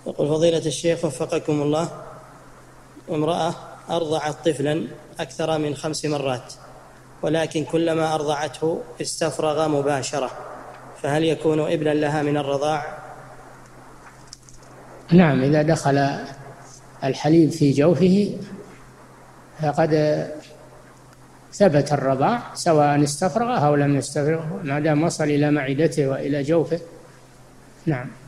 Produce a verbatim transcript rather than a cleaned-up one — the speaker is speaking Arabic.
يقول فضيلة الشيخ وفقكم الله، امرأة أرضعت طفلا أكثر من خمس مرات، ولكن كلما أرضعته استفرغ مباشرة، فهل يكون إبلا لها من الرضاع؟ نعم، إذا دخل الحليب في جوفه فقد ثبت الرضاع، سواء استفرغ أو لم يستفرغ، ما دام وصل إلى معدته وإلى جوفه. نعم.